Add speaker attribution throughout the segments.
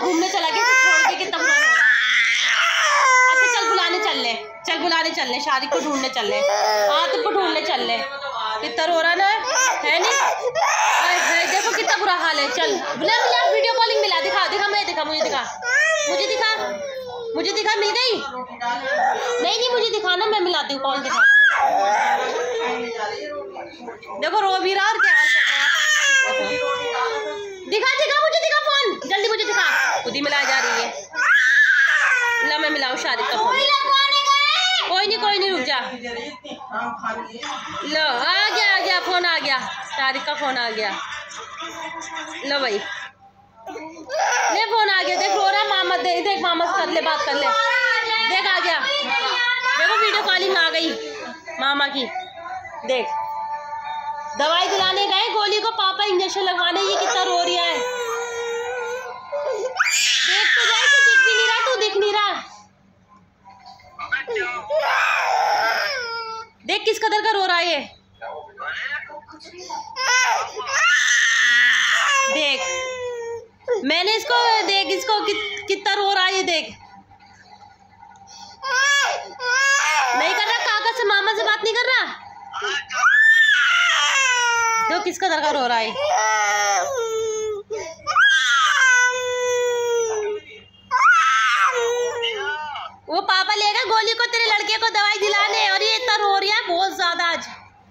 Speaker 1: घूमने चला गया, छोड़ के कितना बुरा हो रहा है। अच्छा चल बुलाने चल ले, शारिक को ढूंढने चल ले। हाँ तुमको ढूंढने चल ले, कितना रो रहा ना है नहीं। देखो कितना बुरा हाल है। चल बुला वीडियो कॉलिंग मिला, दिखा मुझे दिखा मिल गई। नहीं मुझे दिखाना, मैं मिलाती हूँ। कॉल दिखा, देखो रो भी रहा और क्या हाल कर रहा है। दिखा मुझे दिखा फोन, जल्दी मुझे दिखा। खुद ही मिला जा रही है। ला मैं मिलाऊं शारिक का फोन। कोई नहीं रुक जा। लो आ गया फोन, आ गया शारिक का फोन आ गया। लो भाई ले फोन आ गया। देख रो रहा मामा, देख मामा से कर ले, बात कर ले। देख आ गया, देखो वीडियो कॉलिंग आ गई मामा की। देख दवाई दिलाने गए गोली को, पापा इंजेक्शन लगवाने, ये कितना रो रही है। देख तो जाए कि दिख भी नहीं रहा, तू दिख नहीं रहा। देख किस कदर का रो रहा है ये। देख मैंने इसको, देख इसको कितना रो रहा है ये। देख नहीं कर रहा, काका से मामा से बात नहीं कर रहा। देखो किस कदर का रो रहा है। वो पापा ले गए गोली को तेरे लड़के को दवाई दिलाने, और ये इतना रो रहा है बहुत ज्यादा आज।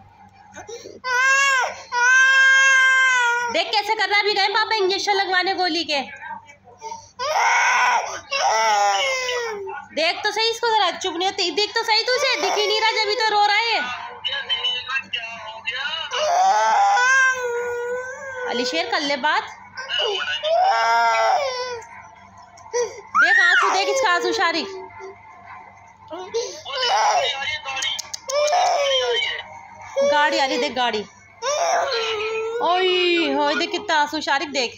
Speaker 1: देख कैसे कर रहा है। अभी गए पापा इंजेक्शन लगवाने गोली के। देख तो सही इसको, जरा चुप नहीं होती। देख तो सही, तुझे दिख ही नहीं रहा, जब भी तो रो रहा है। अलीशेर कर ले बात। देख आंसू, देख इसका आंसू शारिक। गाड़ी आ रही, देख गाड़ी। ओए होए देख कितना आंसू शारिक। देख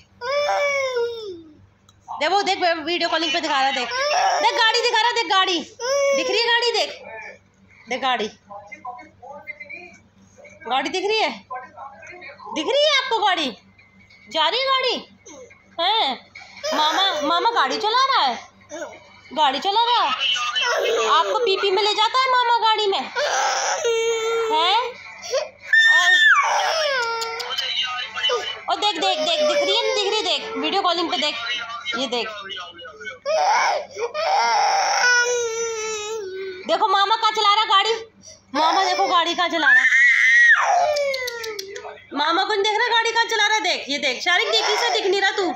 Speaker 1: वो देख वीडियो कॉलिंग पे दिखा रहा। देख गाड़ी दिखा रहा, देख गाड़ी दिख रही है, गाड़ी देख गाड़ी दिख रही है आपको। गाड़ी जा रही है, गाड़ी है। मामा गाड़ी चला रहा है, आपको पीपी में ले जाता है मामा गाड़ी में, है। और देख दिख रही है, दिख रही। देख वीडियो कॉलिंग पे, देख ये देख। देखो मामा कहाँ चला रहा गाड़ी। मामा देखो गाड़ी कहाँ चला रहा। मामा को नहीं देख रहा, गाड़ी कहाँ चला रहा। देख ये देख शारिक, देख इसे दिख नहीं रहा तू।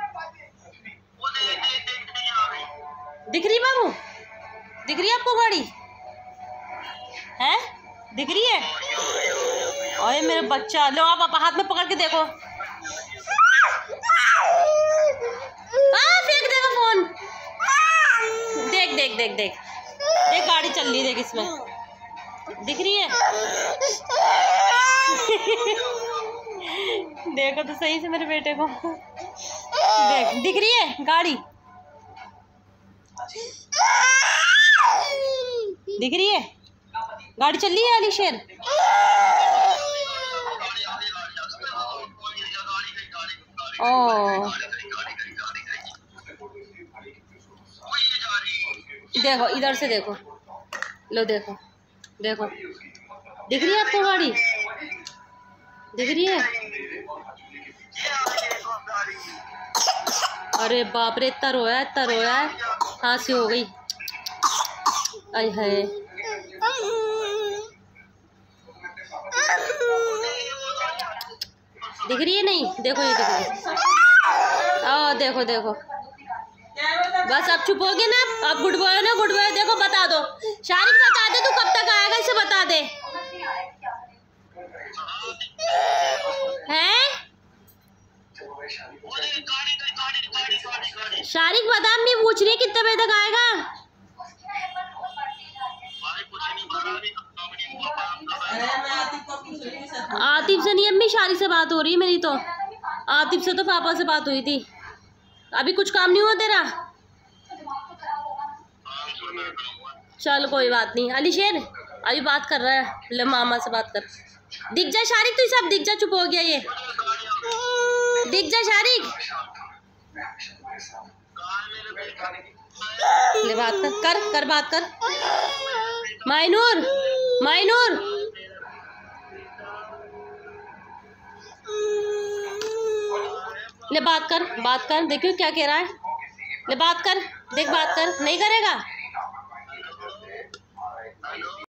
Speaker 1: दिख रही बाबू, दिख रही है आपको गाड़ी, है दिख रही है। ओए मेरे बच्चा, लो आप हाथ में पकड़ के देखो। फेंक देगा फोन। देख गाड़ी चल रही है, देख इसमें दिख रही है। देखो तो सही से मेरे बेटे को। देख दिख रही है गाड़ी, दिख रही है गाड़ी चल रही है अलीशेर। ओ देखो इधर से देखो, लो देखो दिख रही है आपको गाड़ी, दिख रही है। अरे बाप रे, इतना रोया है, खांसी हो गई। आय हाय, दिख रही है नहीं, देखो ये दिख रही है। देखो बस आप चुप हो गए ना, आप गुड बॉय ना, गुड बॉय। देखो बता दो शारिक, बता दे तू कब तक आएगा, इसे बता दे। हैं शारिक बता, मैं पूछ रही है कितने बजे तक आएगा। आतिफ से नहीं अम्मी, शारिक से बात हो रही है मेरी। तो आतिफ से तो पापा से बात हुई थी। अभी कुछ काम नहीं हुआ तेरा? चल कोई बात नहीं। अलीशेर अभी बात कर रहा है, ले मामा से बात कर। दिख जा शारिक, तू सब दिख जा, चुप हो गया ये। दिख जा शारिक, ले बात कर बात कर। माइनूर माइनूर ले बात कर देखियो क्या कह रहा है। ले बात कर, देख बात कर, नहीं करेगा।